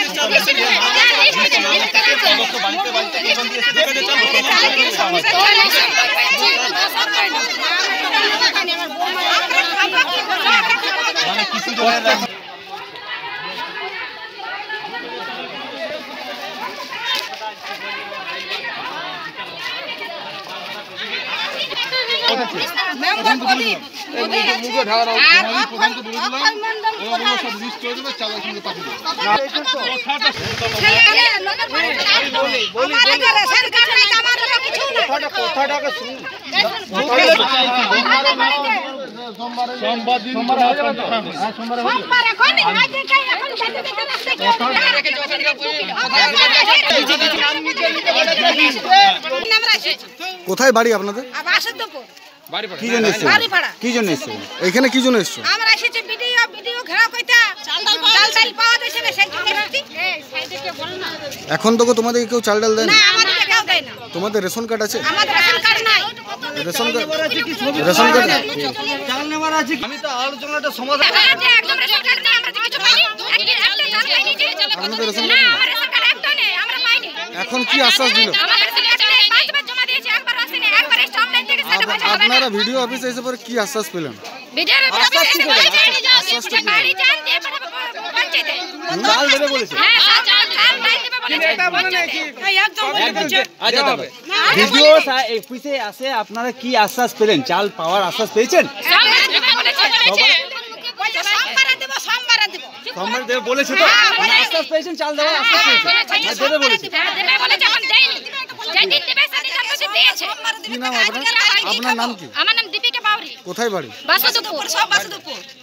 কোথায় বাড়ি আপনাদের? কি জন্য এসেছো? কি জন্য এসেছো এখানে? কি জন্য এসেছো? আমরা এসেছি ভিডিও ঘেরাও কইতে চাল ডাল পাওয়া যাচ্ছে না, সেই জন্য এসেছি। এখন তো তোমাদের কেউ চাল ডাল দেয় না? না, আমাদের কেউ দেয় না। তোমাদের রেশন কার্ড আছে? আমাদের রেশন কার্ড নাই। রেশন কার্ড চাল নেবার আছে। আমি তো আলোচনাটা সমাধান একদম রেশন কার্ড নেই, আমরা কিছু পাইনি। একটা চাল পাইনি যে আপনাদের রেশন না, কার্ড? আমার রেশন কার্ড একটা নেই, আমরা পাইনি। এখন কি আশ্বাস দিল? আমাদের রেশন কার্ড নেই, পাঁচবার জমা দিয়েছি, একবার আসেনি, একবার এসে অনলাইন থেকে সেটা বোঝা হবে না। আপনারা ভিডিও অফিসে এসে পরে কি আশ্বাস পেলেন? ভিডিও অফিসে এসে বলেছে বাড়ি যান দিয়ে পাঠাবো পঞ্চায়েতে। চাল দেবে বলেছে। হ্যাঁ, চাল নাই দেবে বলেছে। ভিডিও অফিসে আসে আপনারা কি আশ্বাস পেলেন? চাল পাওয়ার আশ্বাস পেয়েছেন? সোমবার দেবে বলেছে তো? আশ্বাস পেয়েছেন? চাল দেওয়ার আশ্বাস পেয়েছেন? দেবে বলেছে। কি নাম আপনার? আপনার নাম কি? আমার নাম দীপিকা বাউরি। কোথায় বাড়ি? বাসুদেবপুর।